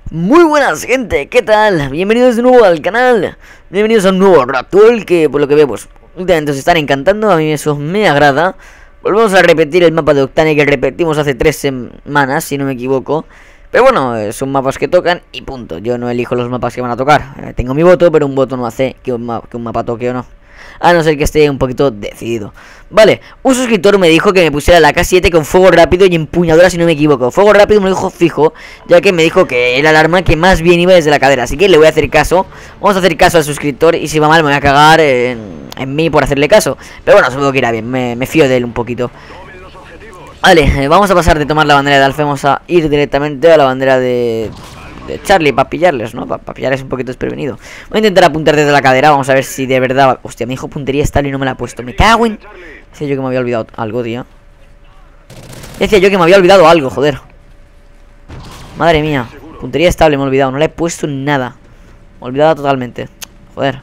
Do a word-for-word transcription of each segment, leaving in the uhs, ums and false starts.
Muy buenas, gente, ¿qué tal? Bienvenidos de nuevo al canal. Bienvenidos a un nuevo Ratuel que, por lo que veo, pues últimamente os están encantando. A mí eso me agrada. Volvemos a repetir el mapa de Octane que repetimos hace tres semanas, si no me equivoco. Pero bueno, son mapas que tocan y punto. Yo no elijo los mapas que van a tocar. eh, Tengo mi voto, pero un voto no hace que un, ma que un mapa toque o no, a no ser que esté un poquito decidido. Vale, un suscriptor me dijo que me pusiera la K siete con fuego rápido y empuñadura, si no me equivoco. Fuego rápido me lo dijo fijo, ya que me dijo que era el arma que más bien iba desde la cadera. Así que le voy a hacer caso. Vamos a hacer caso al suscriptor y si va mal me voy a cagar en, en mí por hacerle caso. Pero bueno, supongo que irá bien, me, me fío de él un poquito. Vale, eh, vamos a pasar de tomar la bandera de Alfa. Vamos a ir directamente a la bandera de... de Charlie, para pillarles, ¿no? Para pa pillarles un poquito desprevenido. Voy a intentar apuntar desde la cadera. Vamos a ver si de verdad... Hostia, me dijo puntería estable y no me la ha puesto. Me cago en... Decía yo que me había olvidado algo, tío. Decía yo que me había olvidado algo, joder. Madre mía. Puntería estable, me he olvidado. No le he puesto nada. Me he olvidado totalmente. Joder.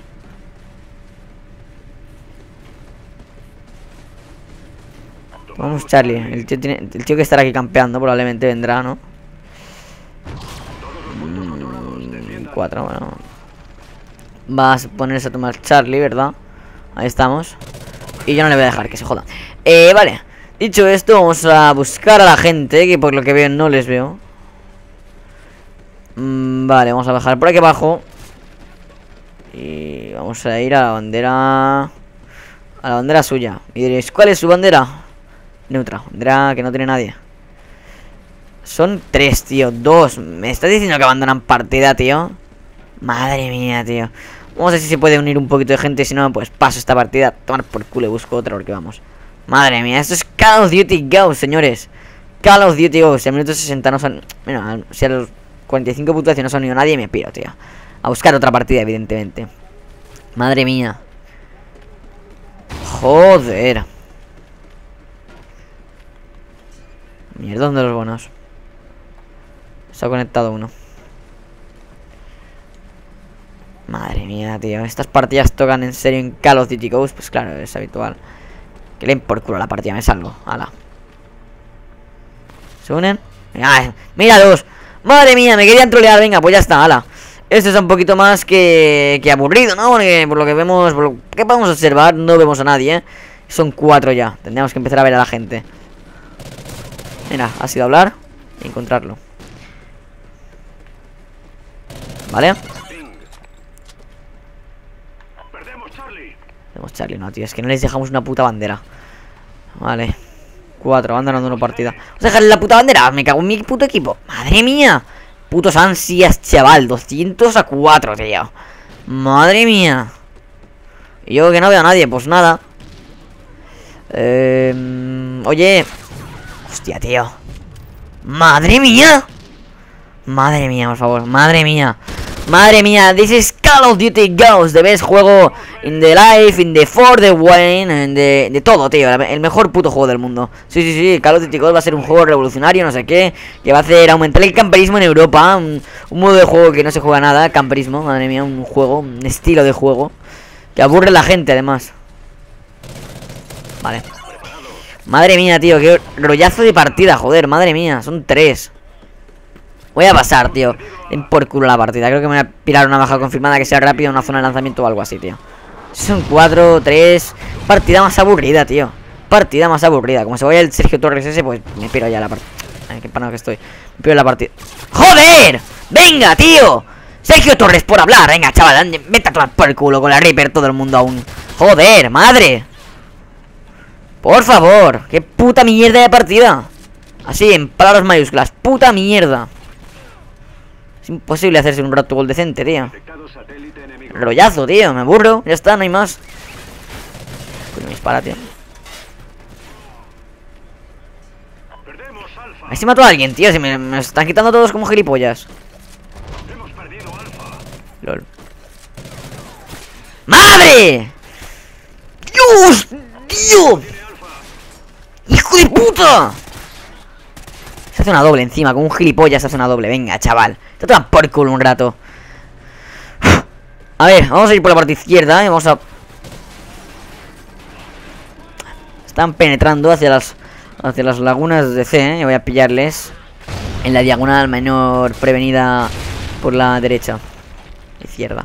Vamos, Charlie. El tío, tiene... el tío que estará aquí campeando probablemente vendrá, ¿no? Cuatro, bueno. Vas a ponerse a tomar Charlie, ¿verdad? Ahí estamos. Y yo no le voy a dejar que se joda. Eh, vale. Dicho esto, vamos a buscar a la gente, que por lo que veo no les veo. mm, Vale, vamos a bajar por aquí abajo. Y vamos a ir a la bandera... A la bandera suya. Y diréis, ¿cuál es su bandera? Neutra, bandera que no tiene nadie. Son tres, tío, dos. ¿Me estás diciendo que abandonan partida, tío? Madre mía, tío. Vamos a ver si se puede unir un poquito de gente. Si no, pues paso esta partida. Tomar por culo y busco otra porque vamos. Madre mía, esto es Call of Duty Go, señores. Call of Duty Go. Si al minuto sesenta no son... Mira, si a los cuarenta y cinco puntuaciones no se ha unido nadie, me piro, tío. A buscar otra partida, evidentemente. Madre mía. Joder. Mierda, ¿dónde los buenos? Se ha conectado uno. Madre mía, tío. Estas partidas tocan en serio en Call of Duty Ghost. Pues claro, es habitual. Que le den por culo la partida, me salgo. Hala. ¿Se unen? Mira, míralos. Madre mía, me querían trolear. Venga, pues ya está, hala. Esto es un poquito más que, que aburrido, ¿no? Porque por lo que vemos, por lo que podemos observar, no vemos a nadie, ¿eh? Son cuatro ya. Tendríamos que empezar a ver a la gente. Mira, ha sido hablar y encontrarlo. ¿Vale? Perdemos Charlie, no, tío. Es que no les dejamos una puta bandera. Vale. Cuatro, van ganando una partida. ¿Vamos a dejarle la puta bandera? Me cago en mi puto equipo. Madre mía. Putos ansias, chaval. doscientos a cuatro, tío. Madre mía. Y yo que no veo a nadie, pues nada. Eh, oye. Hostia, tío. Madre mía. Madre mía, por favor. Madre mía. Madre mía, this is Call of Duty Ghost, the best juego in the life, in the for the wine, in the, de todo, tío, el mejor puto juego del mundo. Sí, sí, sí, Call of Duty Ghost va a ser un juego revolucionario, no sé qué, que va a hacer aumentar el camperismo en Europa, un, un modo de juego que no se juega nada, camperismo, madre mía, un juego, un estilo de juego, que aburre a la gente además. Vale. Madre mía, tío, qué rollazo de partida, joder, madre mía, son tres. Voy a pasar, tío. En por culo la partida. Creo que me voy a pirar una baja confirmada que sea rápida, una zona de lanzamiento o algo así, tío. Son cuatro, tres. Partida más aburrida, tío. Partida más aburrida. Como se vaya el Sergio Torres ese, pues me piro ya la partida. Ay, qué panado que estoy. Me piro la partida. ¡Joder! ¡Venga, tío! Sergio Torres por hablar. Venga, chaval. Vete a tomar por el culo con la Reaper todo el mundo aún. ¡Joder, madre! Por favor. ¡Qué puta mierda de partida! Así, en palabras mayúsculas. ¡Puta mierda! Es imposible hacerse un rato gol decente, tío. Rollazo, tío, me aburro. Ya está, no hay más. Coño, me dispara, tío. A ver si mató a alguien, tío. Si me, me están quitando todos como gilipollas. Lol. ¡Madre! ¡Dios! ¡Tío! ¡Hijo de puta! Se hace una doble encima, con un gilipollas se hace una doble. Venga, chaval. Te toman por culo un rato. A ver, vamos a ir por la parte izquierda y vamos a... Están penetrando hacia las hacia las lagunas de C, ¿eh? Yo voy a pillarles en la diagonal menor prevenida por la derecha. Izquierda.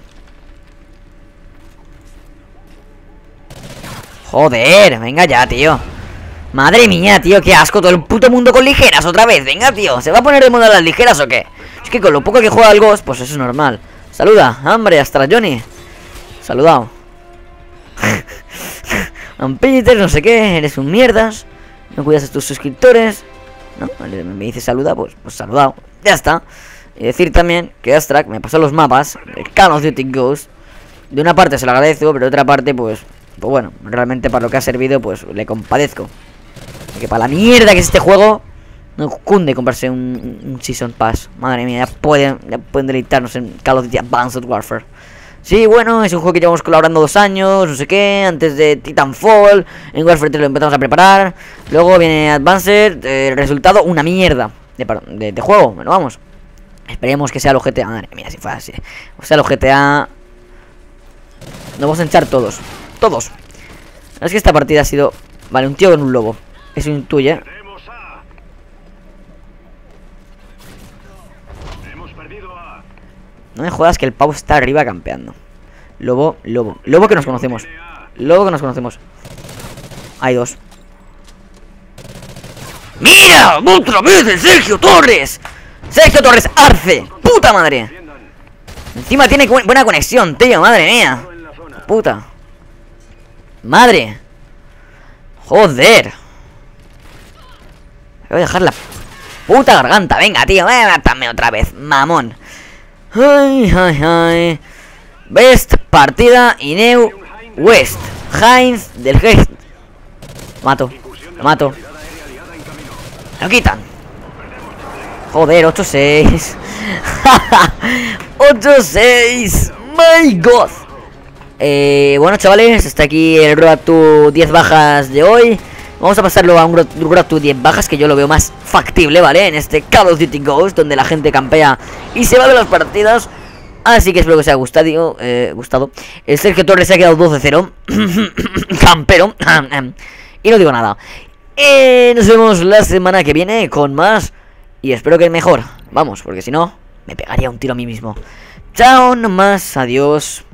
Joder, venga ya, tío. Madre mía, tío, qué asco. Todo el puto mundo con ligeras otra vez. Venga, tío, ¿se va a poner de moda las ligeras o qué? Es que con lo poco que juega el Ghost, pues eso es normal. Saluda, hombre, hasta Johnny. Saludado. Peter, no sé qué, eres un mierdas. No cuidas a tus suscriptores. No, me dice saluda, pues, pues saludado. Ya está. Y decir también que Astrak me pasó los mapas de Call of Duty Ghost. De una parte se lo agradezco, pero de otra parte, pues, pues bueno, realmente para lo que ha servido, pues le compadezco. Que para la mierda que es este juego, no cunde comprarse un, un Season Pass. Madre mía, ya pueden, ya pueden deleitarnos en Call of Duty Advanced Warfare. Sí, bueno, es un juego que llevamos colaborando dos años, no sé qué, antes de Titanfall. En Warfare tres lo empezamos a preparar. Luego viene Advanced, eh, el resultado, una mierda de, de, de juego. Bueno, vamos. Esperemos que sea el G T A. Madre mía, si fuera así. O sea, el G T A. Nos vamos a hinchar todos. Todos. Es que esta partida ha sido... Vale, un tío con un lobo. Eso intuye. No me jodas que el pavo está arriba campeando. Lobo, lobo. Lobo que nos conocemos. Lobo que nos conocemos. Hay dos. ¡Mira! ¡Otra vez el Sergio Torres! Sergio Torres Arce. ¡Puta madre! Encima tiene buena conexión, tío. Madre mía. Puta. Madre. Joder. Me voy a dejar la puta garganta. Venga, tío. Mátame otra vez, mamón. Ay, ay, ay. Best partida y New West. Heinz del Geist. Mato. Lo mato. Lo quitan. Joder, ocho seis. ocho seis. My God. Eh, bueno, chavales, hasta aquí el Road to diez bajas de hoy. Vamos a pasarlo a un Road to diez bajas, que yo lo veo más factible, ¿vale? En este Call of Duty Ghost, donde la gente campea y se va de las partidas. Así que espero que os haya gustado, eh, gustado. El Sergio Torres se ha quedado doce cero. Campero. Y no digo nada. eh, Nos vemos la semana que viene con más. Y espero que mejor. Vamos, porque si no, me pegaría un tiro a mí mismo. Chao, nomás, adiós.